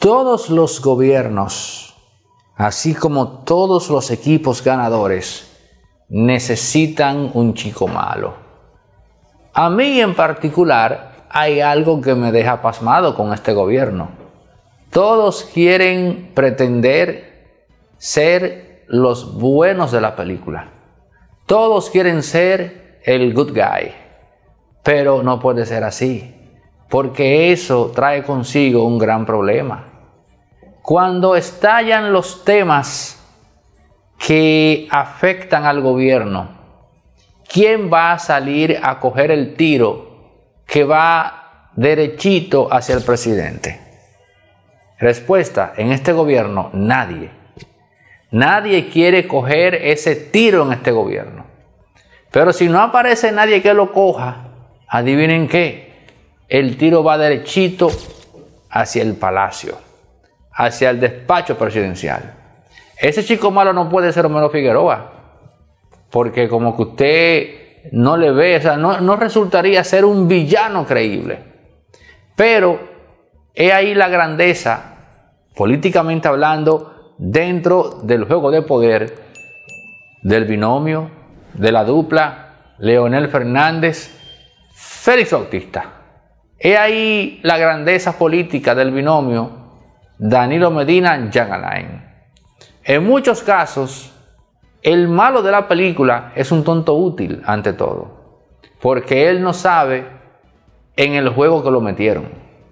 Todos los gobiernos, así como todos los equipos ganadores, necesitan un chico malo. A mí en particular hay algo que me deja pasmado con este gobierno. Todos quieren pretender ser los buenos de la película. Todos quieren ser el good guy. Pero no puede ser así, porque eso trae consigo un gran problema. Cuando estallan los temas que afectan al gobierno, ¿quién va a salir a coger el tiro que va derechito hacia el presidente? Respuesta: en este gobierno nadie. Nadie quiere coger ese tiro en este gobierno. Pero si no aparece nadie que lo coja, adivinen qué, el tiro va derechito hacia el palacio, hacia el despacho presidencial. Ese chico malo no puede ser Homero Figueroa, porque como que usted no le ve, o sea, no resultaría ser un villano creíble. Pero he ahí la grandeza, políticamente hablando, dentro del juego de poder del binomio, de la dupla Leonel Fernández, Félix Bautista. He ahí la grandeza política del binomio Danilo Medina, Jean Alain. En muchos casos, el malo de la película es un tonto útil ante todo, porque él no sabe en el juego que lo metieron.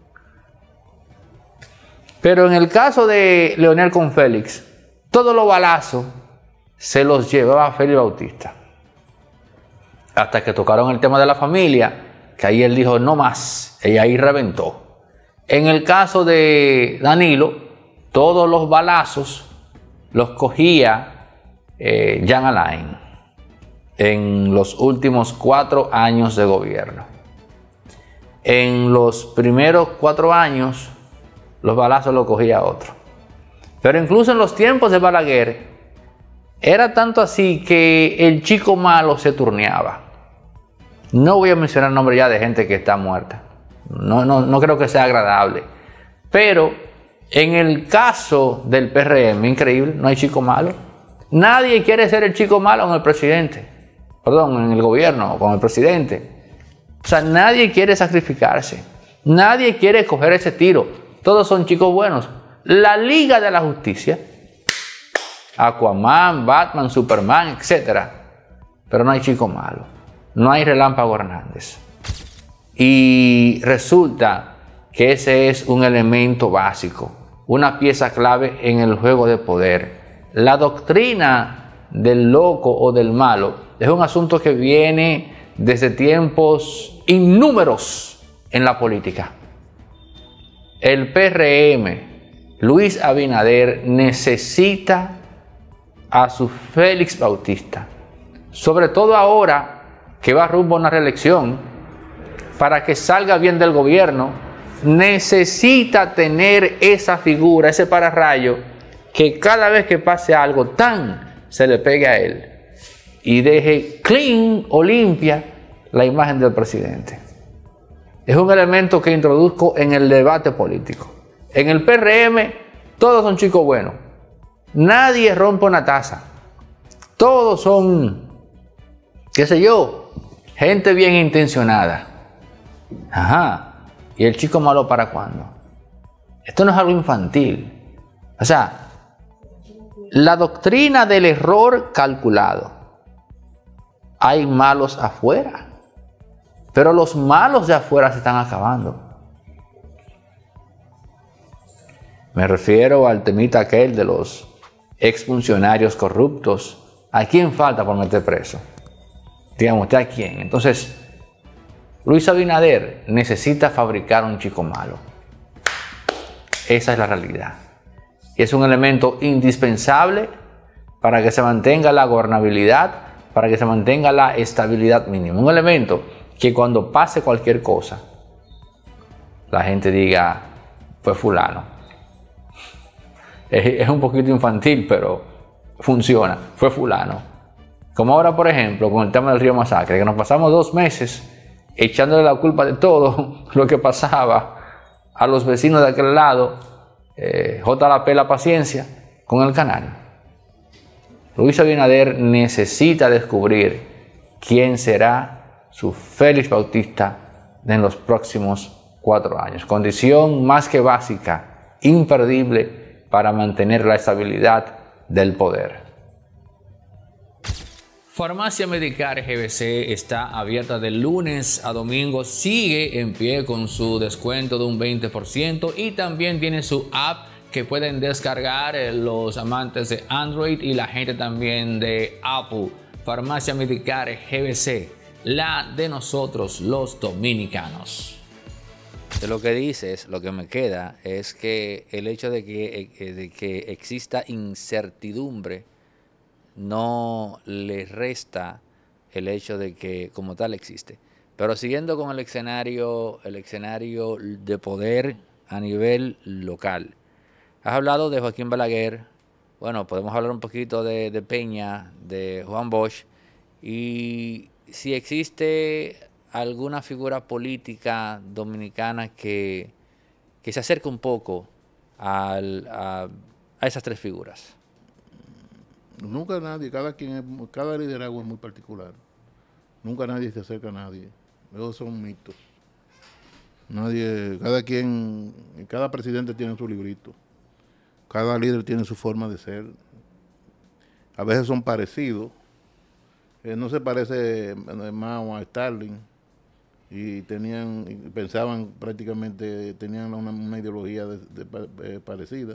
Pero en el caso de Leonel con Félix, todos los balazos se los llevaba Félix Bautista. Hasta que tocaron el tema de la familia, que ahí él dijo no más, y ahí reventó. En el caso de Danilo, todos los balazos los cogía Jean Alain en los últimos 4 años de gobierno. En los primeros 4 años, los balazos los cogía otro. Pero incluso en los tiempos de Balaguer, era tanto así que el chico malo se turneaba. No voy a mencionar nombres ya de gente que está muerta. No creo que sea agradable. Pero en el caso del PRM, increíble, no hay chico malo. Nadie quiere ser el chico malo con el presidente. Perdón, en el gobierno, con el presidente. O sea, nadie quiere sacrificarse. Nadie quiere coger ese tiro. Todos son chicos buenos. La Liga de la Justicia, Aquaman, Batman, Superman, etc. Pero no hay chico malo. No hay Relámpago Hernández. Y resulta que ese es un elemento básico, una pieza clave en el juego de poder. La doctrina del loco o del malo es un asunto que viene desde tiempos innúmeros en la política. El PRM, Luis Abinader, necesita a su Félix Bautista, sobre todo ahora que va rumbo a una reelección, para que salga bien del gobierno. Necesita tener esa figura, ese pararrayo, que cada vez que pase algo se le pegue a él y deje clean o limpia la imagen del presidente. Es un elemento que introduzco en el debate político. En el PRM todos son chicos buenos, nadie rompe una taza, todos son, qué sé yo, gente bien intencionada. Ajá. ¿Y el chico malo para cuándo? Esto no es algo infantil. O sea, la doctrina del error calculado. Hay malos afuera, pero los malos de afuera se están acabando. Me refiero al temita aquel de los exfuncionarios corruptos. ¿A quién falta por meter preso? Digamos, ¿usted a quién? Entonces, Luis Abinader necesita fabricar un chico malo. Esa es la realidad. Y es un elemento indispensable para que se mantenga la gobernabilidad, para que se mantenga la estabilidad mínima. Un elemento que cuando pase cualquier cosa, la gente diga, fue fulano. Es un poquito infantil, pero funciona. Fue fulano. Como ahora, por ejemplo, con el tema del Río Masacre, que nos pasamos 2 meses echándole la culpa de todo lo que pasaba a los vecinos de aquel lado, JLP La Paciencia con el canal. Luis Abinader necesita descubrir quién será su Félix Bautista en los próximos 4 años. Condición más que básica, imperdible para mantener la estabilidad del poder. Farmacia Medicar GBC está abierta de lunes a domingo, sigue en pie con su descuento de un 20% y también tiene su app que pueden descargar los amantes de Android y la gente también de Apple. Farmacia Medicar GBC, la de nosotros los dominicanos. De lo que dices, lo que me queda es que el hecho de que exista incertidumbre no le resta el hecho de que como tal existe. Pero siguiendo con el escenario de poder a nivel local. Has hablado de Joaquín Balaguer, bueno, podemos hablar un poquito de Peña, de Juan Bosch, y si existe alguna figura política dominicana que se acerque un poco a esas tres figuras. Nunca nadie, cada liderazgo es muy particular. Nunca nadie se acerca a nadie. Esos son mitos. Cada presidente tiene su librito. Cada líder tiene su forma de ser. A veces son parecidos. No se parece Mao a Stalin. Y pensaban prácticamente, tenían una ideología parecida.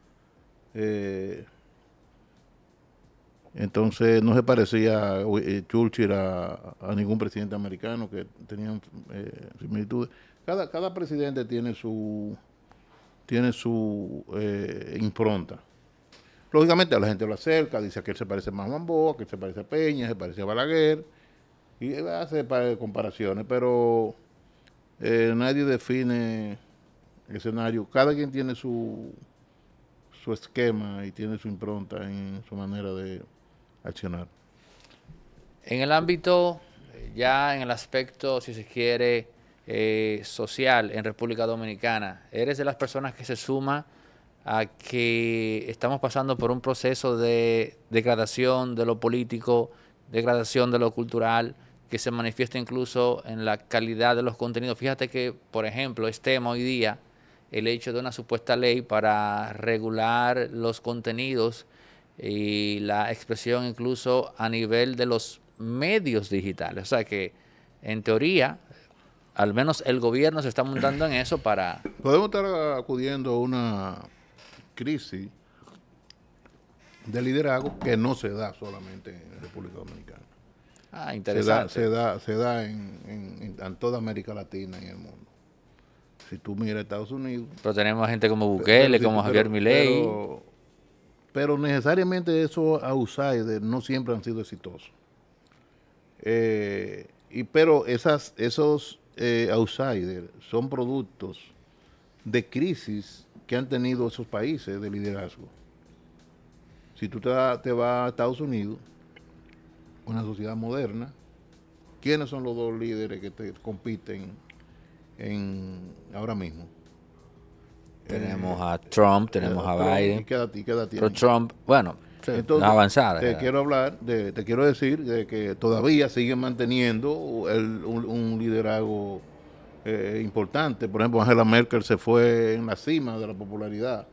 Entonces no se parecía Churchill a ningún presidente americano, que tenían similitudes. Cada presidente tiene su impronta. Lógicamente a la gente lo acerca, dice que él se parece más a Juan Bosch, que él se parece a Peña, se parece a Balaguer, y hace comparaciones, pero nadie define el escenario. Cada quien tiene su esquema y tiene su impronta en su manera de accionar. En el ámbito, ya en el aspecto, si se quiere, social en República Dominicana, ¿eres de las personas que se suma a que estamos pasando por un proceso de degradación de lo político, degradación de lo cultural, que se manifiesta incluso en la calidad de los contenidos? Fíjate que, por ejemplo, es tema hoy día el hecho de una supuesta ley para regular los contenidos y la expresión incluso a nivel de los medios digitales. O sea que, en teoría, al menos el gobierno se está montando en eso para... Podemos estar acudiendo a una crisis de liderazgo que no se da solamente en República Dominicana. Ah, interesante. Se da en toda América Latina y en el mundo. Si tú miras Estados Unidos... Pero tenemos gente como Bukele, como Javier Milei. Pero necesariamente esos outsiders no siempre han sido exitosos. Pero esos outsiders son productos de crisis que han tenido esos países de liderazgo. Si tú te vas a Estados Unidos, una sociedad moderna, ¿quiénes son los dos líderes que te compiten ahora mismo? Tenemos a Trump, tenemos a Biden. ¿Y qué edad tiene? Pero Trump, bueno, entonces, avanzada. Te quiero decir de que todavía siguen manteniendo un liderazgo importante. Por ejemplo, Angela Merkel se fue en la cima de la popularidad.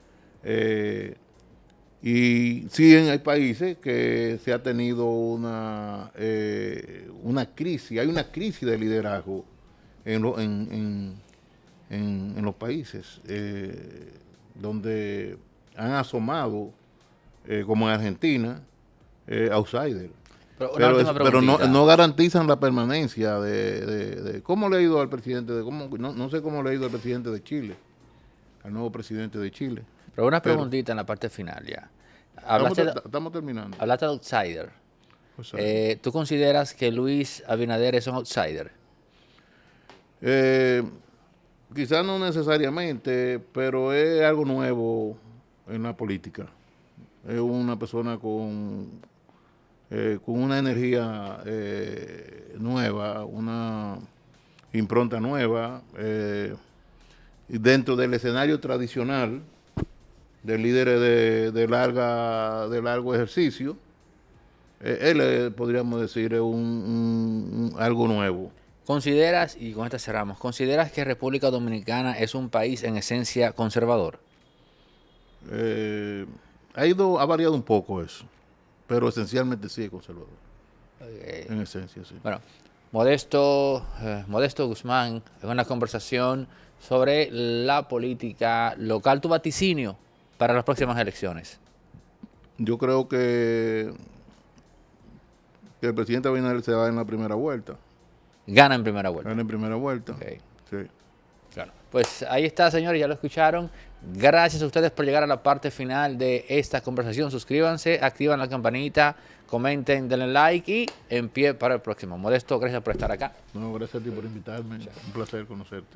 Y sí, hay países que se ha tenido una crisis, hay una crisis de liderazgo en los países donde han asomado, como en Argentina, outsiders. Pero no garantizan la permanencia de ¿cómo le ha ido al presidente? No sé cómo le ha ido al presidente de Chile, al nuevo presidente de Chile. Pero una preguntita en la parte final ya. Estamos terminando. Hablaste de outsider. ¿Tú consideras que Luis Abinader es un outsider? Quizás no necesariamente, pero es algo nuevo en la política. Es una persona con una energía nueva, una impronta nueva, y dentro del escenario tradicional de líderes de largo ejercicio. Él, podríamos decir, es algo nuevo. ¿Consideras, y con esta cerramos, consideras que República Dominicana es un país en esencia conservador? Ha variado un poco eso, pero esencialmente sí es conservador. En esencia, sí. Bueno, Modesto Guzmán, en una conversación sobre la política local, tu vaticinio para las próximas elecciones. Yo creo que el presidente Abinader se va en la primera vuelta. Gana en primera vuelta. Gana en primera vuelta. Okay. Sí. Claro. Pues ahí está, señores, ya lo escucharon. Gracias a ustedes por llegar a la parte final de esta conversación. Suscríbanse, activan la campanita, comenten, denle like y en pie para el próximo. Modesto, gracias por estar acá. No, gracias a ti por invitarme. Sí. Un placer conocerte.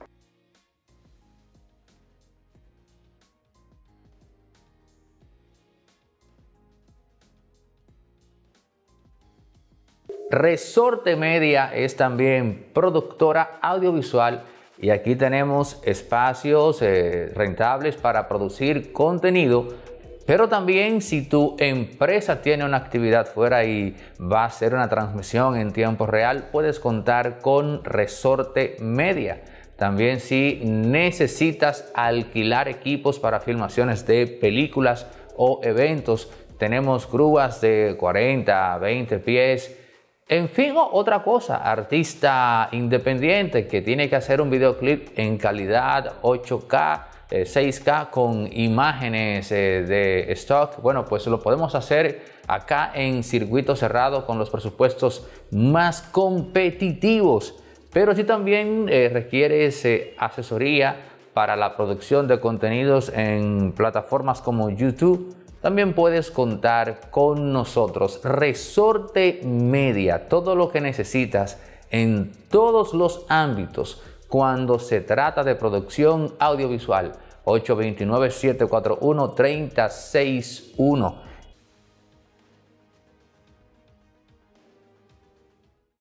Resorte Media es también productora audiovisual y aquí tenemos espacios rentables para producir contenido, pero también si tu empresa tiene una actividad fuera y va a hacer una transmisión en tiempo real, puedes contar con Resorte Media. También si necesitas alquilar equipos para filmaciones de películas o eventos, tenemos grúas de 40 a 20 pies. En fin, otra cosa, artista independiente que tiene que hacer un videoclip en calidad 8K, 6K con imágenes de stock, bueno, pues lo podemos hacer acá en circuito cerrado con los presupuestos más competitivos. Pero si también requieres asesoría para la producción de contenidos en plataformas como YouTube, también puedes contar con nosotros. Resorte Media, todo lo que necesitas en todos los ámbitos cuando se trata de producción audiovisual. 829-741-3061.